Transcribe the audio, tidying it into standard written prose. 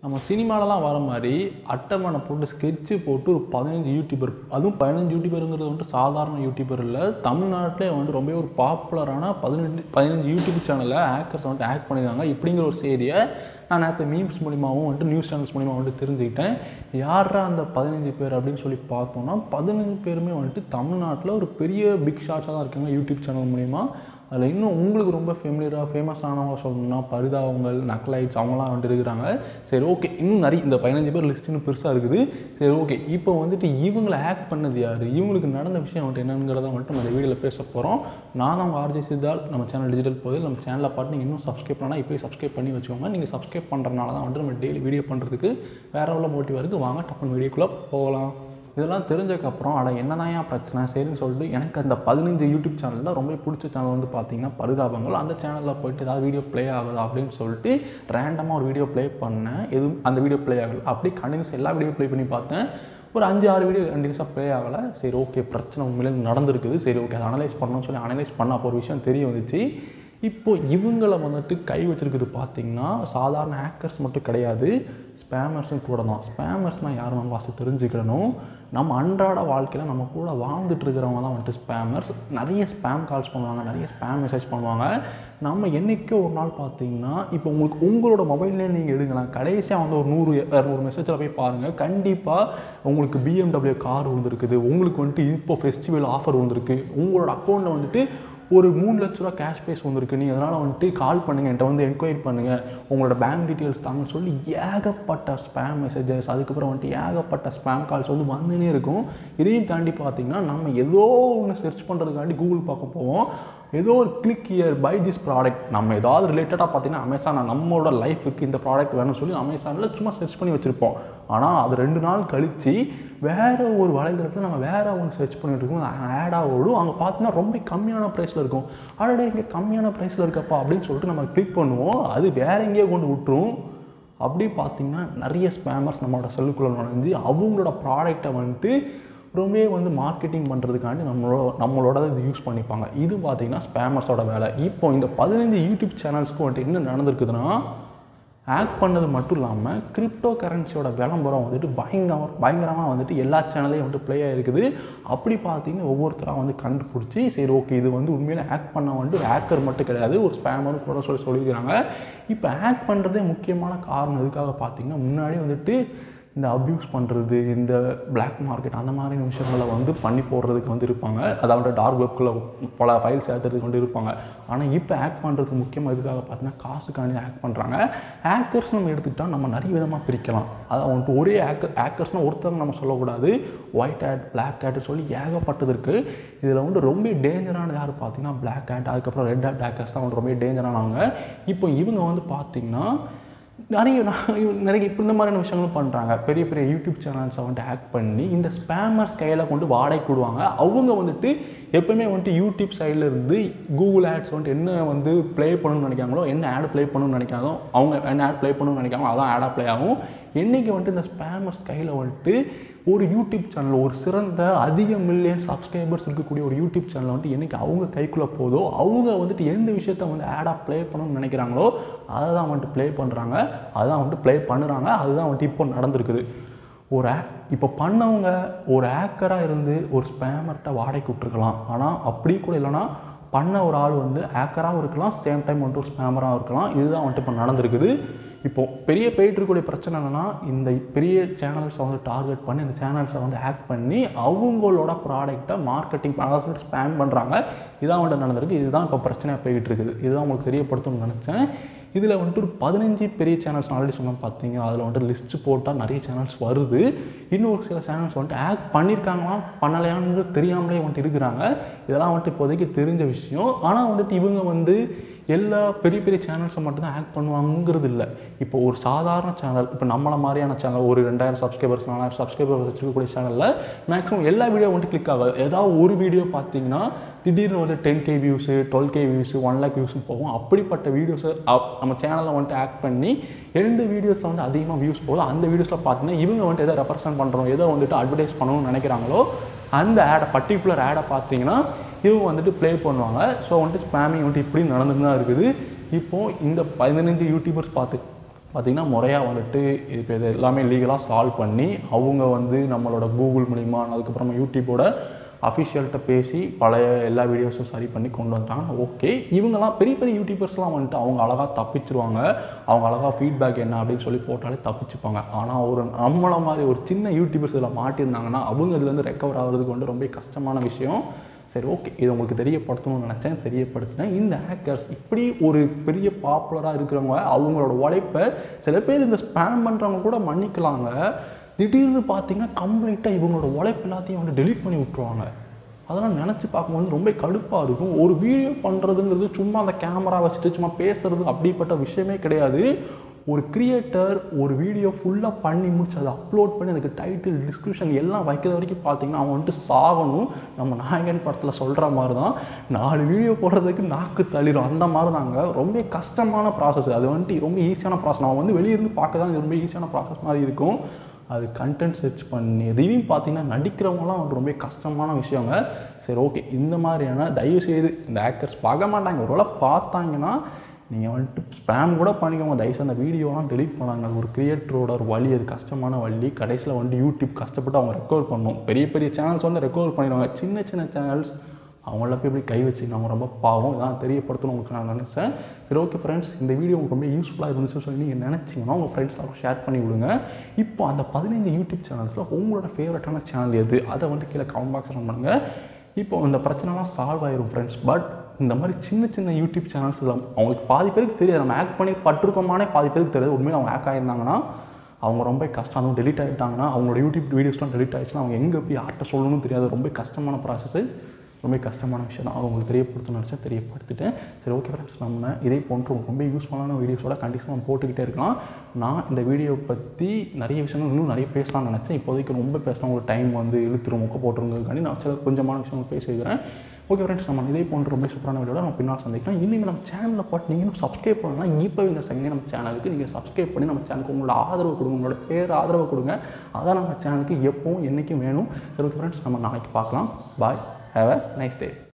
நம்ம சினிமாலலாம் வர மாதிரி அட்டவணை போட்டு ஸ்கெட்சு போட்டு ஒரு 15 யூடியூபர், அதுவும் 15 யூடியூபருங்கிறது வந்துட்டு சாதாரண யூடியூபர் இல்லை, தமிழ்நாட்டிலே வந்துட்டு ரொம்ப ஒரு பாப்புலரான 15 யூடியூப் சேனலில் ஹேக்கர்ஸ் வந்துட்டு ஹேக் பண்ணியிருக்காங்க. இப்படிங்கிற ஒரு செய்தியை நான் நேற்று மீம்ஸ் மூலிமாவும் வந்துட்டு நியூஸ் சேனல்ஸ் மூலிமா வந்துட்டு தெரிஞ்சுக்கிட்டேன். யாரா அந்த 15 பேர் அப்படின்னு சொல்லி பார்த்தோம்னா 15 பேருமே வந்துட்டு தமிழ்நாட்டில் ஒரு பெரிய பிக் ஷாட்ஸாக தான் இருக்காங்க யூடியூப் சேனல் மூலிமா. அதில் இன்னும் உங்களுக்கு ரொம்ப ஃபேமஸானவங்க சொல்லணும்னா பரிதாபங்கள், நக்லைட்ஸ் அவங்களாம் வந்துட்டு இருக்கிறாங்க. சரி ஓகே, இன்னும் நிறைய இந்த 15 பேர் லிஸ்ட் இன்னும் பெருசாக இருக்குது. சரி ஓகே, இப்போ வந்துட்டு இவங்களை ஹேக் பண்ணது யார், இவங்களுக்கு நடந்த விஷயம் வந்துட்டு என்னங்கிறத வந்துட்டு நம்ம இந்த வீடியோவில் பேச போகிறோம். நான் தான் உங்கள் ஆர்ஜே சித்தார்த். நம்ம சேனல் டிஜிட்டல் போது நம்ம சேனலை பார்த்து நீங்கள் இன்னும் சப்ஸ்கிரைப் பண்ணால் இப்போயே சப்ஸ்கிரைப் பண்ணி வச்சுக்கோங்க. நீங்கள் சப்ஸ்கிரைப் பண்ணுறதுனால தான் வந்துட்டு நம்ம டெய்லி வீடியோ பண்ணுறதுக்கு வேறு எவ்வளோ மோட்டிவாக இருக்குது. வாங்க டப்புன்னு வீடியோக்குள்ளே போகலாம். இதெல்லாம் தெரிஞ்சதுக்கப்புறம் என்ன தான் ஏன் பிரச்சனை சரின்னு சொல்லிட்டு எனக்கு அந்த 15 யூடியூப் சேனலில் ரொம்ப பிடிச்ச சேனல் வந்து பார்த்தீங்கன்னா பரிதாபங்கள். அந்த சேனலில் போய்ட்டு ஏதாவது வீடியோ ப்ளே ஆகுது அப்படின்னு சொல்லிட்டு ரேண்டமாக ஒரு வீடியோ ப்ளே பண்ணேன். எதுவும் அந்த வீடியோ ப்ளே ஆகலை. அப்படி கண்டினியூஸ் எல்லா வீடியோ ப்ளே பண்ணி பார்த்தேன். ஒரு 5-6 வீடியோ கண்டினியூஸாக ப்ளே ஆகலை. சரி ஓகே, பிரச்சனை உண்மையிலே நடந்திருக்குது. சரி ஓகே, அதை அனலைஸ் பண்ணணும்னு சொல்லி அனலைஸ் பண்ண அப்போ ஒரு விஷயம் தெரிய வந்துச்சு. இப்போது இவங்களை வந்துட்டு கை வச்சுருக்குது பார்த்திங்கன்னா சாதாரண ஹேக்கர்ஸ் மட்டும் கிடையாது, ஸ்பேமர்ஸும் கூட தான். ஸ்பேமர்ஸ்னால் யாரும் நம்ம வாசி தெரிஞ்சுக்கணும். நம்ம அன்றாட வாழ்க்கையில் நம்ம கூட வாழ்ந்துட்டு இருக்கிறவங்க தான் வந்துட்டு ஸ்பேமர்ஸ். நிறைய ஸ்பேம் கால்ஸ் பண்ணுவாங்க, நிறைய ஸ்பேம் மெசேஜ் பண்ணுவாங்க. நம்ம என்றைக்கோ ஒரு நாள் பார்த்தீங்கன்னா இப்போ உங்களோட மொபைல்லே நீங்கள் எடுக்கலாம், கடைசியாக வந்து ஒரு 100-200 மெசேஜில் போய் பாருங்கள். கண்டிப்பாக உங்களுக்கு BMW கார் வந்துருக்குது, உங்களுக்கு வந்துட்டு இப்போ ஃபெஸ்டிவல் ஆஃபர் வந்துருக்கு, உங்களோட அக்கௌண்ட்டில் வந்துட்டு ஒரு 3 லட்ச ரூபா கேஷ் ப்ரைஸ் வந்துருக்கு, நீங்கள் அதனால் வந்துட்டு கால் பண்ணுங்கள், என்கிட்ட வந்து என்கொயரி பண்ணுங்கள், உங்களோட பேங்க் டீட்டெயில்ஸ் தாங்கன்னு சொல்லி ஏகப்பட்ட ஸ்பேம் மெசேஜஸ், அதுக்கப்புறம் வந்துட்டு ஏகப்பட்ட ஸ்பேம் கால்ஸ் வந்து வந்துனே இருக்கும். இதையும் தாண்டி பார்த்திங்கன்னா நம்ம ஏதோ ஒன்று சர்ச் பண்ணுறதுக்காண்டி கூகுள் பார்க்க போவோம். ஏதோ ஒரு click here by this product, நம்ம ஏதாவது ரிலேட்டடாக பார்த்தீங்கன்னா அமேசான் நம்மளோட லைஃபுக்கு இந்த ப்ராடக்ட் வேணும்னு சொல்லி அமேசானில் சும்மா சர்ச் பண்ணி வச்சுருப்போம். ஆனால் அது 2 நாள் கழித்து வேறு ஒரு வலைதளத்தில் நம்ம வேறு ஒன்று சர்ச் பண்ணிட்டு இருக்கோம், ஆடாக ஓடும். அங்கே பார்த்தீங்கன்னா ரொம்ப கம்மியான ப்ரைஸில் இருக்கும். ஆல்ரெடி இங்கே கம்மியான ப்ரைஸில் இருக்கப்பா அப்படின்னு சொல்லிட்டு நம்ம கிளிக் பண்ணுவோம், அது வேறு எங்கேயோ கொண்டு விட்டுரும். அப்படி பார்த்திங்கன்னா நிறைய ஸ்பேமர்ஸ் நம்மளோட செல்லுக்குள்ளே நுழைஞ்சு அவங்களோட ப்ராடக்டை வந்துட்டு ரொம்பவே வந்து மார்க்கெட்டிங் பண்ணுறதுக்காண்டி நம்மளோட இது யூஸ் பண்ணிப்பாங்க. இது பார்த்திங்கன்னா ஸ்பேமர்ஸோட வேலை. இப்போ இந்த 15 யூடியூப் சேனல்ஸ்க்கு வந்துட்டு என்ன நடந்திருக்குதுன்னா, ஹேக் பண்ணது மட்டும் இல்லாமல் கிரிப்டோ கரன்சியோட விளம்பரம் வந்துட்டு பயங்கரமாக வந்துட்டு எல்லா சேனல்லையும் வந்துட்டு ப்ளே ஆகிருக்குது. அப்படி பார்த்தீங்கன்னா ஒவ்வொருத்தராக வந்து கண்டுபிடிச்சி சரி ஓகே, இது வந்து உண்மையிலே ஹேக் பண்ண வந்துட்டு ஒரு ஹேக்கர் மட்டும் கிடையாது, ஒரு ஸ்பேமரும் கூட சொல்லியிருக்கிறாங்க. இப்போ ஹேக் பண்ணுறதே முக்கியமான காரணம் எதுக்காக பார்த்தீங்கன்னா, முன்னாடி வந்துட்டு இந்த அப்யூஸ் பண்ணுறது, இந்த பிளாக் மார்க்கெட் அந்த மாதிரி விஷயங்களை வந்து பண்ணி போடுறதுக்கு வந்து இருப்பாங்க. அதாவது டார்க் வெப்குள்ளே பல ஃபைல்ஸ் ஏற்றுறதுக்கு வந்து இருப்பாங்க. ஆனால் இப்போ ஹேக் பண்ணுறதுக்கு முக்கியமாக எதுக்காக பார்த்தீங்கன்னா காசுக்காண்டி ஹேக் பண்ணுறாங்க. ஹேக்கர்ஸ் நம்ம எடுத்துக்கிட்டால் நம்ம நிறைய விதமாக பிரிக்கலாம். அதாவது வந்துட்டு ஒரே ஹேக்கர்ஸ்னால் ஒருத்தர் நம்ம சொல்லக்கூடாது, ஒயிட் ஹேட், பிளாக் ஹேட் சொல்லி ஏகப்பட்டது இருக்குது. இதில் வந்து ரொம்ப டேஞ்சரானது யார் பார்த்தீங்கன்னா பிளாக் ஹேட், அதுக்கப்புறம் ரெட் ஹேட் ஹேக்கர்ஸ் தான் வந்து ரொம்ப டேஞ்சரானவங்க. இப்போ இவங்க வந்து பார்த்திங்கன்னா நிறைய இப்போ இந்த மாதிரியான விஷயங்களும் பண்ணுறாங்க. பெரிய பெரிய யூடியூப் சேனல்ஸை வந்துட்டு ஹேக் பண்ணி இந்த ஸ்பேமர்ஸ் கையில் கொண்டு வாடகைக்கு விடுவாங்க. அவங்க வந்துட்டு எப்போயுமே வந்துட்டு யூடியூப் சைடில் இருந்து கூகுள் ஆட்ஸ் வந்துட்டு என்ன வந்து ப்ளே பண்ணணும்னு நினைக்காங்களோ, என்ன ஆட் ப்ளே பண்ணணும்னு நினைக்காதோ, அவங்க என்ன ஆட் ப்ளே பண்ணணும்னு நினைக்காங்களோ அதான் ஆடாக ப்ளே ஆகும். என்றைக்கு வந்துட்டு இந்த ஸ்பேமர்ஸ் கையில் வந்துட்டு ஒரு யூடியூப் சேனல், ஒரு சிறந்த அதிக மில்லியன் சப்ஸ்கிரைபர்ஸ் இருக்கக்கூடிய ஒரு யூடியூப் சேனல் வந்துட்டு என்றைக்கு அவங்க கைக்குள்ளே போதோ, அவங்க வந்துட்டு எந்த விஷயத்த வந்து ஆடாக ப்ளே பண்ணணும்னு நினைக்கிறாங்களோ அதை தான் வந்துட்டு ப்ளே பண்ணுறாங்க, அதுதான் வந்துட்டு ப்ளே பண்ணுறாங்க. அதுதான் வந்துட்டு இப்போ நடந்திருக்குது. இப்போ பண்ணவங்க ஒரு ஹேக்கராக இருந்து ஒரு ஸ்பேமர்கிட்ட வாடகைக்கு விட்டுருக்கலாம். ஆனால் அப்படி கூட இல்லைனா பண்ண ஒரு ஆள் வந்து ஹேக்கராகவும் இருக்கலாம், சேம் டைம் வந்துட்டு ஒரு ஸ்பேமராகவும் இருக்கலாம். இதுதான் வந்துட்டு இப்போ நடந்திருக்குது. இப்போது பெரிய போயிட்டு இருக்கக்கூடிய பிரச்சனை என்னென்னா, இந்த பெரிய சேனல்ஸை வந்து டார்கெட் பண்ணி இந்த சேனல்ஸை வந்து ஹேக் பண்ணி அவங்களோட ப்ராடக்டை மார்க்கெட்டிங் அதாவது ஸ்பேம் பண்ணுறாங்க. இதான் வந்துட்டு நடந்திருக்கு. இதுதான் இப்போ பிரச்சனையாக போய்கிட்டு இருக்குது. இதுதான் உங்களுக்கு தெரியப்படுத்தணும்னு நினச்சேன். இதில் வந்துட்டு ஒரு 15 பெரிய சேனல்ஸ் ஆல்ரெடி சொன்னால் பார்த்தீங்க, அதில் வந்துட்டு லிஸ்ட்டு போட்டால் நிறைய சேனல்ஸ் வருது. இன்னும் ஒரு சில சேனல்ஸ் வந்துட்டு ஹேக் பண்ணியிருக்காங்களா பண்ணலையான்னு தெரியாமலே வந்துட்டு இருக்கிறாங்க. இதெல்லாம் வந்துட்டு இப்போதைக்கு தெரிஞ்ச விஷயம். ஆனால் வந்துட்டு இவங்க வந்து எல்லா பெரிய பெரிய சேனல்ஸை மட்டும்தான் ஹேக் பண்ணுவாங்கிறது இல்லை. இப்போ ஒரு சாதாரண சேனல், இப்போ நம்மளை மாதிரியான சேனல் ஒரு 2000 சப்ஸ்கிரைபர்ஸ் 4000 சப்ஸ்கிரைபர்ஸ் வச்சுருக்கக்கூடிய சேனலில் மேக்ஸிமம் எல்லா வீடியோ வந்துட்டு கிளிக் ஆகாது. ஏதாவது ஒரு வீடியோ பார்த்தீங்கன்னா திடீர்னு வந்து 10K views, 12K views, 1 lakh வியூஸும் போகும். அப்படிப்பட்ட வீடியோஸை நம்ம சேனலில் வந்துட்டு ஹேக் பண்ணி எந்த வீடியோஸில் வந்து அதிகமாக வியூஸ் போதும் அந்த வீடியோஸில் பார்த்தீங்கன்னா இவங்க வந்துட்டு எதை ரெப்ரசென்ட் பண்ணுறோம், எதை வந்துட்டு அட்வர்டைஸ் பண்ணணும்னு நினைக்கிறாங்களோ அந்த ஆடை பர்டிகுலர் ஆடை பார்த்தீங்கன்னா இவங்க வந்துட்டு ப்ளே பண்ணுவாங்க. ஸோ வந்துட்டு ஸ்பேமிங் வந்துட்டு இப்படி நடந்துட்டு தான் இருக்குது. இப்போது இந்த 15 யூடியூபர்ஸ் பார்த்திங்கன்னா முறையாக வந்துட்டு இப்போ இது எல்லாமே லீகலாக சால்வ் பண்ணி அவங்க வந்து நம்மளோட கூகுள் மூலிமா அதுக்கப்புறமா யூடியூப்போட அஃபிஷியல்கிட்ட பேசி பழைய எல்லா வீடியோஸும் சரி பண்ணி கொண்டு வந்துட்டாங்க. ஓகே, இவங்கெல்லாம் பெரிய பெரிய யூடியூபர்ஸ்லாம் வந்துட்டு அவங்க அழகாக தப்பிச்சிருவாங்க. அவங்க அழகாக ஃபீட்பேக் என்ன அப்படின்னு சொல்லி போட்டாலே தப்பிச்சுப்பாங்க. ஆனால் ஒரு நம்மளை மாதிரி ஒரு சின்ன யூடியூபர்ஸ் இதில் மாட்டியிருந்தாங்கன்னா அவங்க இதுலேருந்து ரெக்கவர் ஆகிறதுக்கு வந்து ரொம்ப கஷ்டமான விஷயம். சரி, ஓகே, இது உங்களுக்கு தெரியப்படுத்தணும்னு நினச்சேன், தெரியப்படுத்தினேன். இந்த ஹேக்கர்ஸ் இப்படி ஒரு பெரிய பாப்புலராக இருக்கிறவங்க அவங்களோட உழைப்பை சில பேர் இந்த ஸ்பேம் பண்ணுறவங்க கூட மன்னிக்கலாங்க. திடீர்னு பார்த்தீங்கன்னா கம்ப்ளீட்டாக இவங்களோட உழைப்பு எல்லாத்தையும் வந்து டெலீட் பண்ணி விட்ருவாங்க. அதெல்லாம் நினச்சி பார்க்கும்போது ரொம்ப கடுப்பாக இருக்கும். ஒரு வீடியோ பண்ணுறதுங்கிறது சும்மா அந்த கேமரா வச்சுட்டு சும்மா பேசுகிறது அப்படிப்பட்ட விஷயமே கிடையாது. ஒரு கிரியேட்டர் ஒரு வீடியோ ஃபுல்லாக பண்ணி முடிச்சு அதை அப்லோட் பண்ணி அதுக்கு டைட்டில் டிஸ்கிரிப்ஷன் எல்லாம் வைக்கிற வரைக்கும் பார்த்தீங்கன்னா அவன் வந்துட்டு சாகணும். நம்ம நாயகன் படத்தில் சொல்கிற மாதிரி தான் 4 வீடியோ போடுறதுக்கு நாக்கு தள்ளிடும். அந்த மாதிரி தாங்க. ரொம்ப கஷ்டமான ப்ராசஸ். அது வந்துட்டு ரொம்ப ஈஸியான ப்ராசஸ். நான் வந்து வெளியிருந்து பார்க்க தான் ரொம்ப ஈஸியான ப்ராசஸ் மாதிரி இருக்கும். அது கண்டென்ட் சர்ச் பண்ணி இதையும் பார்த்தீங்கன்னா நடிக்கிறவங்களாம் வந்து ரொம்ப கஷ்டமான விஷயங்க. சரி, ஓகே, இந்த மாதிரியான தயவுசெய்து இந்த ஹேக்கர்ஸ் பார்க்க மாட்டாங்க. ஒருவேளை பார்த்தாங்கன்னா நீங்கள் வந்துட்டு ஸ்பேம் கூட பண்ணிக்கோங்க. தயவுசெய்து அந்த வீடியோலாம் டெலீட் பண்ணாங்க. ஒரு கிரியேட்டரோட ஒரு வழி, அது கஷ்டமான வழி. கடைசியில் வந்து யூடியூப் கஷ்டப்பட்டு அவங்க ரெக்கவர் பண்ணணும். பெரிய பெரிய சேனல்ஸ் வந்து ரெக்கவர் பண்ணிடுவாங்க. சின்ன சின்ன சேனல்ஸ் அவங்கள போய் எப்படி கை வச்சு நம்ம ரொம்ப பாவம். இதான் தெரியப்படுத்தணும் உங்களுக்கு நான் நினச்சேன். சரி, ஓகே ஃப்ரெண்ட்ஸ், இந்த வீடியோ உங்களுக்கு ரொம்ப யூஸ்ஃபுல்லாக இருந்துச்சுன்னு சொல்லி நீங்கள் நினச்சிங்கன்னா உங்கள் ஃப்ரெண்ட்ஸ்லாம் ஷேர் பண்ணி விடுங்க. இப்போ அந்த 15 யூடியூப் சேனல்ஸில் உங்களோட ஃபேவரட்டான சேனல் எது அதை வந்து கீழே கமெண்ட் பாக்ஸ் ரன் பண்ணுங்கள். இப்போ இந்த பிரச்சனைலாம் சால்வ் ஆயிரும் ஃப்ரெண்ட்ஸ். பட் இந்த மாதிரி சின்ன சின்ன யூடியூப் சேனல்ஸில் அவங்களுக்கு பாதி பேருக்கு தெரியாது. நம்ம ஹேக் பண்ணி பட்டிருக்கோமானே பாதி பேருக்கு தெரியாது. உண்மையில் அவங்க ஹேக் ஆகியிருந்தாங்கன்னா அவங்க ரொம்ப கஷ்டம். அதுவும் டெலிட் ஆகிட்டாங்கன்னா அவங்களோட யூடியூப் வீடியோஸ்லாம் டெலிட் ஆகிடுச்சுன்னா அவங்க எங்கே போய் யார்கிட்ட சொல்லணும்னு தெரியாது. ரொம்ப கஷ்டமான ப்ராசஸ்ஸு, ரொம்ப கஷ்டமான விஷயம் தான். உங்களுக்கு தெரியப்படுத்தணும்னு நினச்சா தெரியப்படுத்திட்டேன். சரி, ஓகே ஃப்ரெண்ட்ஸ், நம்ம இதே போன்று ரொம்ப யூஸ்ஃபுல்லான வீடியோஸோட கண்டிப்பாக நம்ம போட்டுக்கிட்டே இருக்கலாம். நான் இந்த வீடியோ பற்றி நிறைய விஷயங்கள் இன்னும் நிறைய பேசலாம்னு நினச்சேன். இப்போதைக்கு ரொம்ப பேசலாம், உங்களுக்கு டைம் வந்து இழுத்துரும் மொக்க போட்டுருங்கிறதுக்காண்டி நான் சில கொஞ்சமான விஷயங்கள் பேசிக்கிறேன். ஓகே ஃப்ரெண்ட்ஸ், நம்ம இதே போன்ற ரொம்ப சூப்பரான வீடியோட நம்ம பின்னால் சந்திக்கலாம். இனிமேல் நம்ம சேனலில் பார்த்து நீங்கள் இன்னும் சப்ஸ்கிரைப் பண்ணலாம். இப்போவே இந்த செகண்டே நம்ம சேனலுக்கு நீங்கள் சப்ஸ்கிரைப் பண்ணி நம்ம சேனலுக்கு உங்களோட ஆதரவு கொடுங்க, உங்களோட பேர் ஆதரவு கொடுங்க. அதான் நம்ம சேனலுக்கு எப்பவும் என்றைக்கும் வேணும். சரி, ஓகே ஃப்ரெண்ட்ஸ், நம்ம நாளைக்கு பார்க்கலாம். Bye, have a nice day.